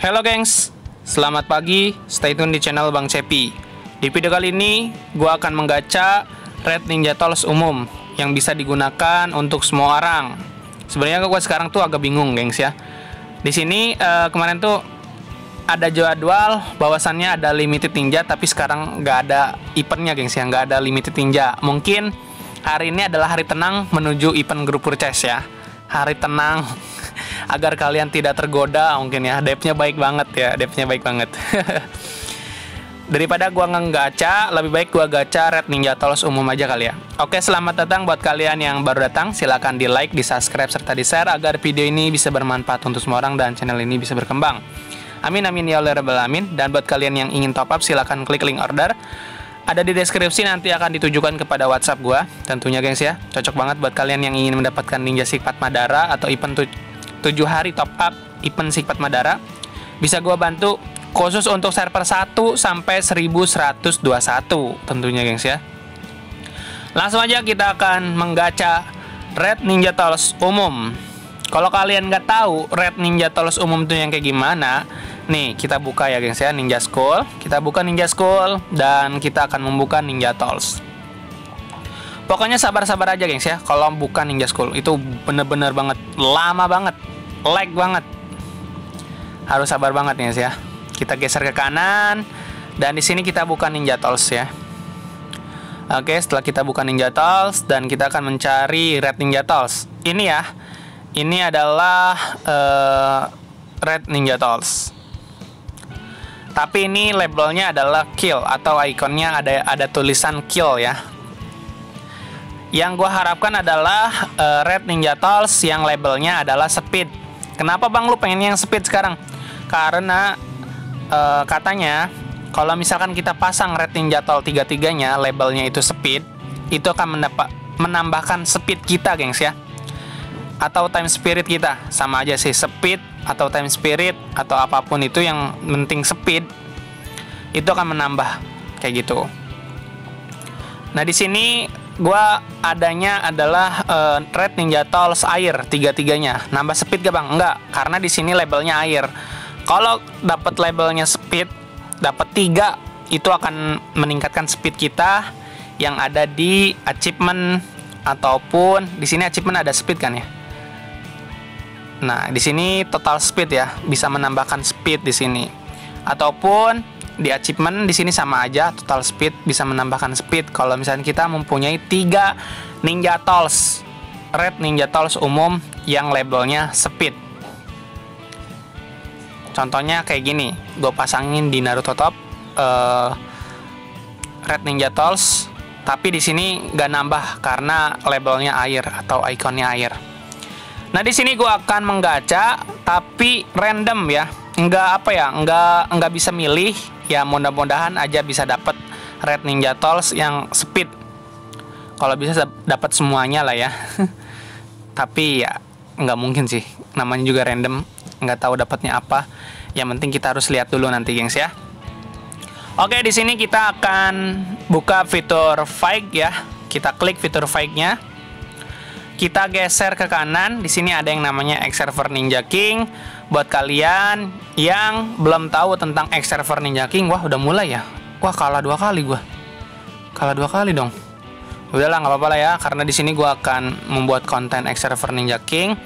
Halo gengs, selamat pagi, stay tune di channel Bang Cepi. Di video kali ini, gue akan menggacha Red Ninja Tools umum yang bisa digunakan untuk semua orang. Sebenarnya gue sekarang tuh agak bingung gengs ya. Di sini kemarin tuh ada jadwal bahwasannya ada limited ninja, tapi sekarang nggak ada eventnya gengs ya, nggak ada limited ninja. Mungkin hari ini adalah hari tenang menuju event group purchase ya. Hari tenang agar kalian tidak tergoda mungkin ya. Depnya baik banget ya, depnya baik banget. Daripada gua ngegacha, lebih baik gua gacha Red Ninja Tools umum aja kali ya. Oke, selamat datang buat kalian yang baru datang. Silahkan di like, di subscribe, serta di share agar video ini bisa bermanfaat untuk semua orang dan channel ini bisa berkembang. Amin amin ya Allah rabbal alamin. Dan buat kalian yang ingin top up, silahkan klik link order. Ada di deskripsi, nanti akan ditujukan kepada WhatsApp gua. Tentunya gengs ya, cocok banget buat kalian yang ingin mendapatkan Ninja Sifat Madara atau event 7 hari top up event Sifat Madara. Bisa gua bantu khusus untuk server 1 sampai 1121 tentunya gengs ya. Langsung aja kita akan menggacha Red Ninja Tools umum. Kalau kalian nggak tahu Red Ninja Tools umum itu yang kayak gimana, nih kita buka ya gengs ya, Ninja School. Kita buka Ninja School dan kita akan membuka Ninja Tools. Pokoknya sabar-sabar aja gengs ya. Kalau buka Ninja School itu bener-bener banget, lama banget, lag banget. Harus sabar banget gengs ya. Kita geser ke kanan dan di sini kita buka Ninja Tools ya. Oke, setelah kita buka Ninja Tools dan kita akan mencari Red Ninja Tools. Ini ya. Ini adalah Red Ninja Tools. Tapi ini labelnya adalah kill atau ikonnya ada tulisan kill ya. Yang gua harapkan adalah Red Ninja Tools yang labelnya adalah speed. Kenapa bang lu pengen yang speed sekarang? Karena katanya kalau misalkan kita pasang Red Ninja Tools 3-3-nya labelnya itu speed, itu akan menambahkan speed kita gengs ya. Atau time spirit kita, sama aja sih, speed atau time spirit atau apapun itu, yang penting speed itu akan menambah kayak gitu. Nah di sini gua adanya adalah Red Ninja Tools air 3-3-nya. Nambah speed gak bang? Enggak, karena di sini labelnya air. Kalau dapat labelnya speed, dapat 3, itu akan meningkatkan speed kita yang ada di achievement, ataupun di sini achievement ada speed kan ya. Nah, di sini total speed ya, bisa menambahkan speed di sini. Ataupun di achievement di sini sama aja, total speed bisa menambahkan speed. Kalau misalnya kita mempunyai 3 Ninja Tools, Red Ninja Tools umum yang labelnya speed. Contohnya kayak gini, gue pasangin di Naruto Top Red Ninja Tools, tapi di sini nggak nambah karena labelnya air atau ikonnya air. Nah di sini gue akan menggacha tapi random ya, nggak bisa milih ya. Mudah-mudahan aja bisa dapat Red Ninja Tools yang speed. Kalau bisa dapat semuanya lah ya. Tapi ya nggak mungkin sih, namanya juga random, nggak tahu dapatnya apa. Yang penting kita harus lihat dulu nanti gengs ya. Oke, di sini kita akan buka fitur fight ya. Kita klik fitur fight-nya. Kita geser ke kanan. Di sini ada yang namanya X-Server Ninja King. Buat kalian yang belum tahu tentang X-Server Ninja King, wah udah mulai ya. Wah kalah 2 kali gua. Kalah 2 kali dong. Udahlah nggak apa-apa lah ya, karena di sini gua akan membuat konten X-Server Ninja King.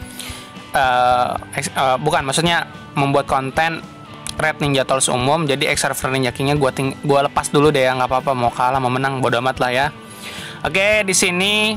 Bukan, maksudnya membuat konten Red Ninja Tools umum. Jadi X-Server Ninja King-nya gua lepas dulu deh ya, nggak apa-apa, mau kalah mau menang bodo amat lah ya. Oke, di sini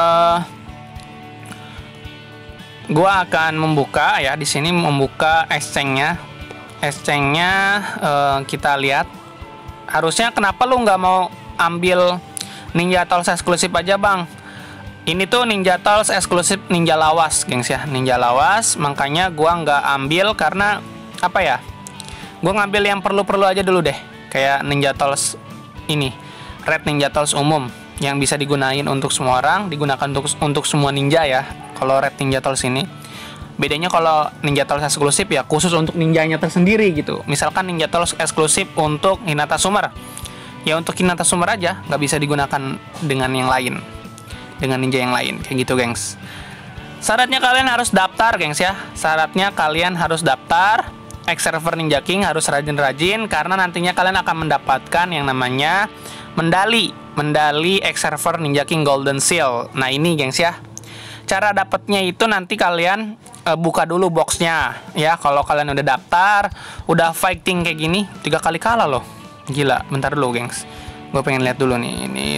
gua akan membuka ya, di sini membuka exchange-nya. Exchange-nya kita lihat. Harusnya kenapa lu nggak mau ambil Ninja Tools eksklusif aja bang? Ini tuh Ninja Tools eksklusif Ninja Lawas gengs ya, Ninja Lawas. Makanya gua nggak ambil karena apa ya? Gua ngambil yang perlu-perlu aja dulu deh. Kayak Ninja Tools ini, Red Ninja Tools umum yang bisa digunain untuk semua orang, digunakan untuk semua ninja ya. Kalau Red Ninja Tools ini bedanya, kalau Ninja Tools eksklusif ya khusus untuk ninjanya tersendiri gitu. Misalkan Ninja Tools eksklusif untuk Hinata Summer, ya untuk Hinata Summer aja, nggak bisa digunakan dengan yang lain, dengan ninja yang lain kayak gitu gengs. Syaratnya kalian harus daftar gengs ya. Syaratnya kalian harus daftar X-Server Ninja King harus rajin-rajin karena nantinya kalian akan mendapatkan yang namanya mendali X-Server Ninja King Golden Seal. Nah ini gengs ya, cara dapatnya itu nanti kalian buka dulu boxnya ya. Kalau kalian udah daftar, udah fighting kayak gini 3 kali kalah loh, gila. Bentar dulu gengs, gue pengen lihat dulu nih. Ini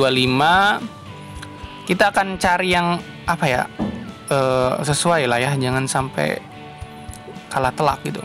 525. Kita akan cari yang apa ya, sesuai lah ya, jangan sampai kalah telak gitu.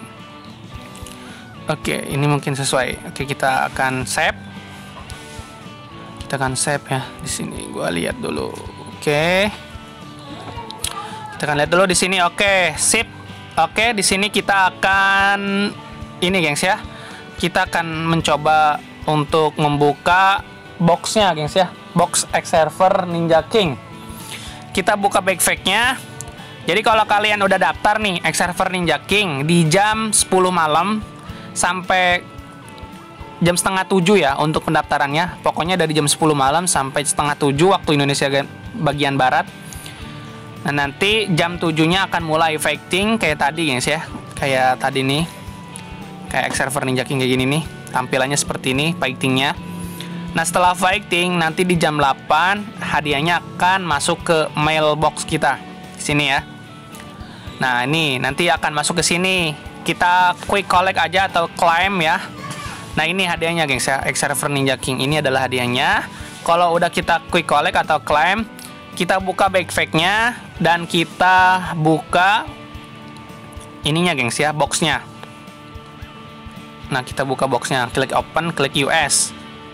Oke, ini mungkin sesuai. Oke, kita akan save. Kita akan save ya di sini. Gua lihat dulu. Oke. Kita akan lihat dulu di sini. Oke, sip. Oke, di sini kita akan ini gengs ya. Kita akan mencoba untuk membuka boxnya gengs ya. Box X-Server Ninja King. Kita buka backpacknya. Jadi kalau kalian udah daftar nih X-Server Ninja King di jam 10 malam sampai jam setengah 7 ya untuk pendaftarannya. Pokoknya dari jam 10 malam sampai setengah 7 waktu Indonesia bagian barat. Nah nanti jam 7-nya akan mulai fighting kayak tadi guys ya. Kayak tadi nih, kayak X-Server Ninja King kayak gini nih. Tampilannya seperti ini fightingnya. Nah setelah fighting nanti di jam 8 hadiahnya akan masuk ke mailbox kita di sini ya. Nah ini nanti akan masuk ke sini. Kita quick collect aja atau claim ya. Nah ini hadiahnya gengs ya, X-Server Ninja King ini adalah hadiahnya. Kalau udah kita quick collect atau claim, kita buka backpacknya dan kita buka ininya gengs ya, boxnya. Nah kita buka boxnya, klik open, klik US.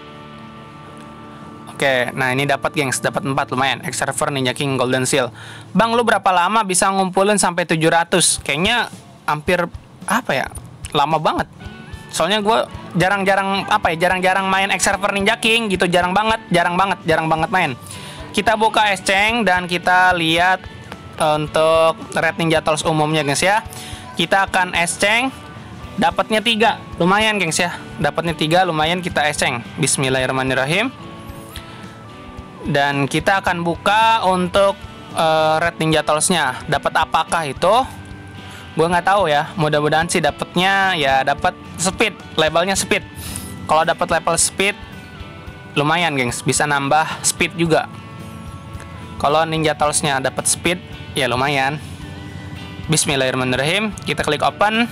Oke, nah ini dapat gengs, dapat 4 lumayan. X-Server Ninja King Golden Seal. Bang, lu berapa lama bisa ngumpulin sampai 700? Kayaknya hampir apa ya? Lama banget. Soalnya gue jarang-jarang main X-Server Ninja King gitu, jarang banget main. Kita buka exchange dan kita lihat untuk Red Ninja Turtles umumnya gengs ya. Kita akan exchange, dapatnya 3, lumayan gengs ya. Dapatnya 3 lumayan, kita exchange. Bismillahirrahmanirrahim. Dan kita akan buka untuk Red Ninja Turtles-nya. Dapat apakah itu? Gue nggak tahu ya, mudah-mudahan sih dapatnya ya dapat speed, levelnya speed. Kalau dapat level speed lumayan gengs, bisa nambah speed juga. Kalau Ninja Turtles-nya dapat speed ya lumayan. Bismillahirrahmanirrahim, kita klik open.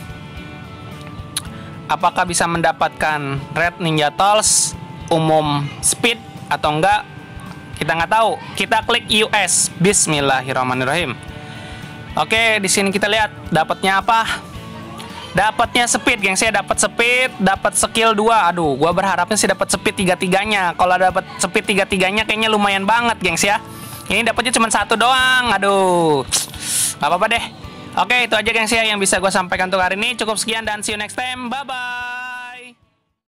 Apakah bisa mendapatkan Red Ninja Turtles umum speed atau enggak? Kita nggak tahu. Kita klik US. Bismillahirrahmanirrahim. Oke, di sini kita lihat dapatnya apa? Dapatnya speed, gengs ya, dapat speed, dapat skill 2. Aduh, gua berharapnya sih dapat speed 3-3-nya. Kalau dapat speed 3-3-nya kayaknya lumayan banget, gengs ya. Ini dapatnya cuma 1 doang. Aduh. Gak apa-apa deh. Oke, itu aja gengs ya yang bisa gua sampaikan untuk hari ini. Cukup sekian dan see you next time. Bye bye.